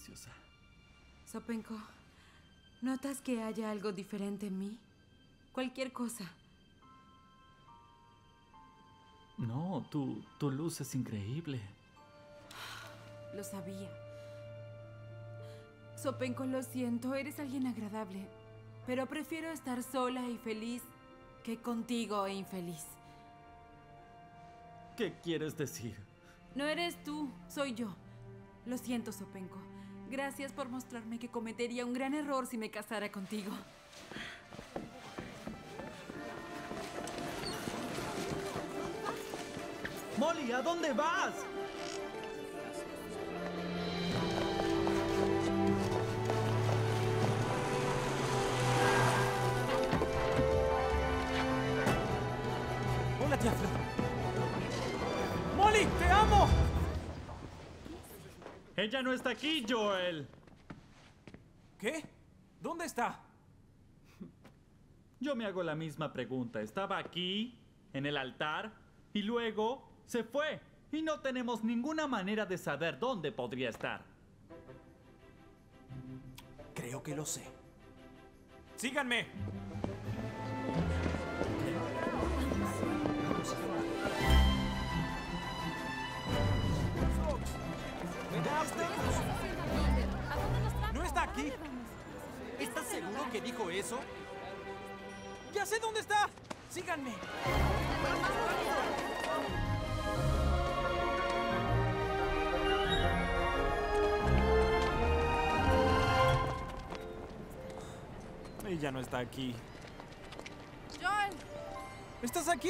preciosa. Sopenko, ¿notas que haya algo diferente en mí? Cualquier cosa. No, tu luz es increíble. Lo sabía. Sopenko, lo siento, eres alguien agradable. Pero prefiero estar sola y feliz que contigo e infeliz. ¿Qué quieres decir? No eres tú, soy yo. Lo siento, Sopenko. Gracias por mostrarme que cometería un gran error si me casara contigo. Molly, ¿a dónde vas? Hola, tía Flor. ¡Molly, te amo! Ella no está aquí, Joel. ¿Qué? ¿Dónde está? Yo me hago la misma pregunta. Estaba aquí, en el altar, y luego se fue. Y no tenemos ninguna manera de saber dónde podría estar. Creo que lo sé. ¡Síganme! ¿No está aquí? ¿Estás seguro que dijo eso? ¡Ya sé dónde está! ¡Síganme! Ella no está aquí. ¡Joel! ¿Estás aquí?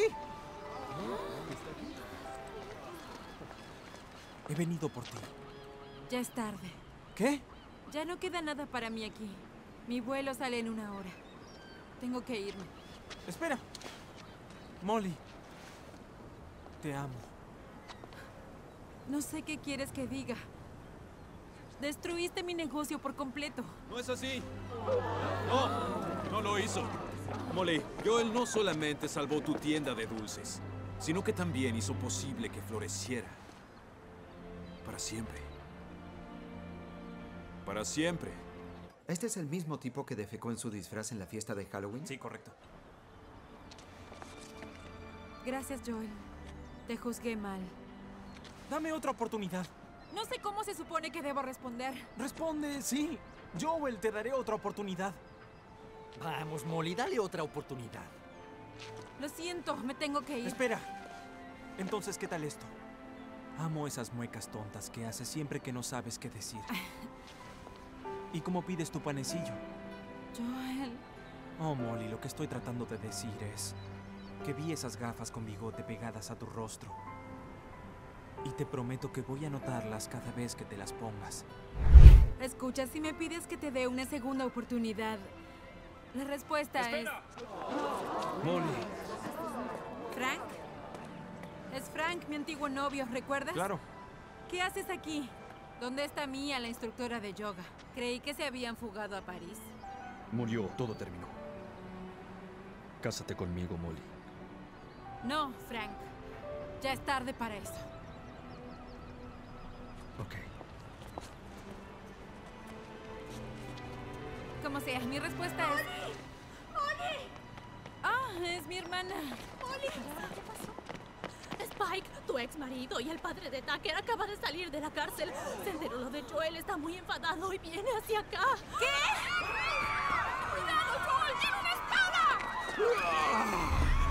He venido por ti. Ya es tarde. ¿Qué? Ya no queda nada para mí aquí. Mi vuelo sale en 1 hora. Tengo que irme. Espera. Molly. Te amo. No sé qué quieres que diga. Destruiste mi negocio por completo. No es así. No, no lo hizo. Molly, Joel no solamente salvó tu tienda de dulces, sino que también hizo posible que floreciera. Para siempre. Para siempre. ¿Este es el mismo tipo que defecó en su disfraz en la fiesta de Halloween? Sí, correcto. Gracias, Joel. Te juzgué mal. Dame otra oportunidad. No sé cómo se supone que debo responder. Responde, sí. Joel, te daré otra oportunidad. Vamos, Molly, dale otra oportunidad. Lo siento, me tengo que ir. Espera. Entonces, ¿qué tal esto? Amo esas muecas tontas que haces siempre que no sabes qué decir. ¿Y cómo pides tu panecillo? Joel. Oh, Molly, lo que estoy tratando de decir es que vi esas gafas con bigote pegadas a tu rostro. Y te prometo que voy a notarlas cada vez que te las pongas. Escucha, si me pides que te dé una segunda oportunidad, la respuesta ¡Espera! Molly. es... ¿Frank? Es Frank, mi antiguo novio, ¿recuerdas? Claro. ¿Qué haces aquí? ¿Dónde está Mia, la instructora de yoga? Creí que se habían fugado a París. Murió, todo terminó. Cásate conmigo, Molly. No, Frank. Ya es tarde para eso. Ok. Como sea, mi respuesta es... ¡Molly! ¡Ah! Es mi hermana. ¡Molly! ¿Qué pasó? Spike, tu ex marido y el padre de Tucker acaba de salir de la cárcel. Se enteró lo de Joel, está muy enfadado y viene hacia acá. ¿Qué? ¡Cuidado, Joel! ¡Tiene una espada!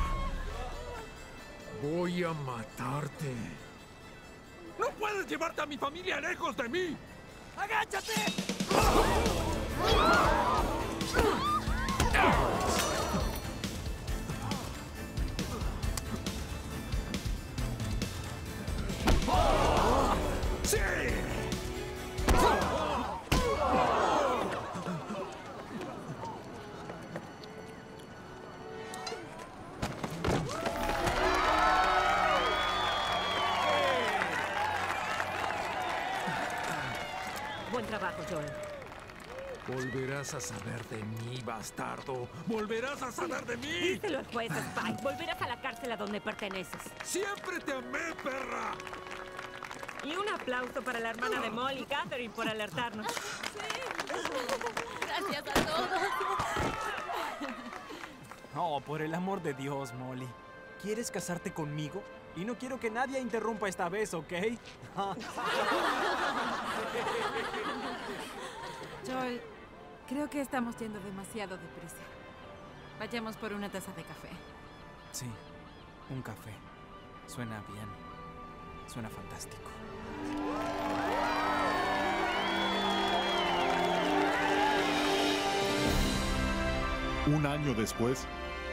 Voy a matarte. ¡No puedes llevarte a mi familia lejos de mí! ¡Agáchate! ¡Sí! Buen trabajo, Joel. Volverás a saber de mí, bastardo. Volverás a saber de mí. Díselo al juez, Spike. Volverás a la cárcel a donde perteneces. ¡Siempre te amé, perra! Y un aplauso para la hermana de Molly, Catherine, por alertarnos. Gracias a todos. Oh, por el amor de Dios, Molly. ¿Quieres casarte conmigo? Y no quiero que nadie interrumpa esta vez, ¿ok? Joel, creo que estamos yendo demasiado deprisa. Vayamos por una taza de café. Sí, un café. Suena bien. Suena fantástico. Un año después,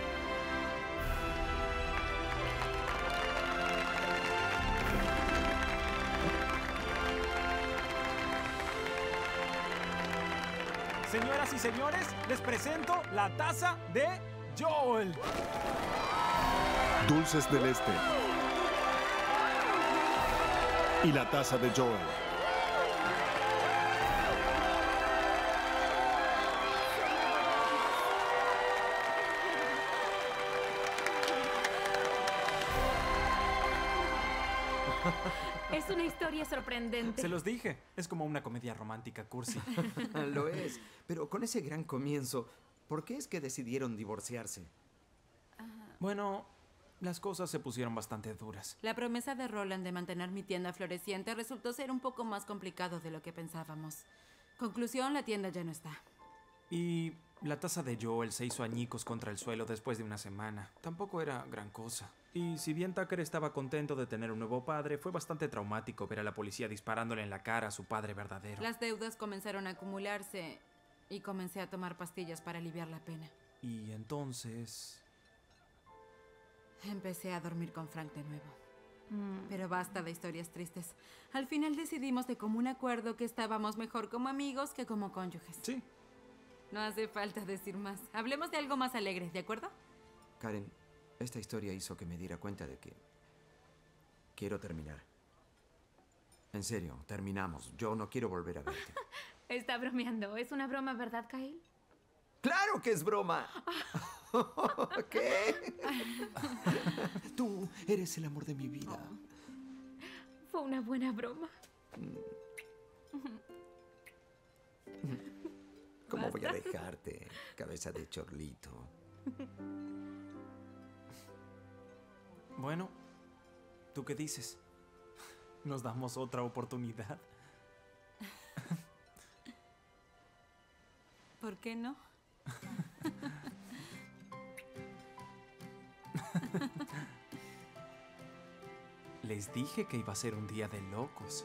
Señoras y señores, les presento la taza de Joel. Dulces del Este y la taza de Joel. Es una historia sorprendente. Se los dije, es como una comedia romántica cursi. Lo es, pero con ese gran comienzo, ¿por qué es que decidieron divorciarse? Bueno, las cosas se pusieron bastante duras. La promesa de Roland de mantener mi tienda floreciente resultó ser un poco más complicado de lo que pensábamos. Conclusión, la tienda ya no está. Y la taza de Joel se hizo añicos contra el suelo después de una semana. Tampoco era gran cosa. Y si bien Tucker estaba contento de tener un nuevo padre, fue bastante traumático ver a la policía disparándole en la cara a su padre verdadero. Las deudas comenzaron a acumularse y comencé a tomar pastillas para aliviar la pena. Y entonces... Empecé a dormir con Frank de nuevo. Pero basta de historias tristes. Al final decidimos de común acuerdo que estábamos mejor como amigos que como cónyuges. Sí. No hace falta decir más. Hablemos de algo más alegre, ¿de acuerdo? Karen, esta historia hizo que me diera cuenta de que quiero terminar. En serio, terminamos. Yo no quiero volver a verte. Está bromeando. Es una broma, ¿verdad, Kyle? ¡Claro que es broma! ¿Qué? Tú eres el amor de mi vida. Fue una buena broma. ¿Cómo voy a dejarte, cabeza de chorlito? Bueno, ¿tú qué dices? ¿Nos damos otra oportunidad? ¿Por qué no? Les dije que iba a ser un día de locos.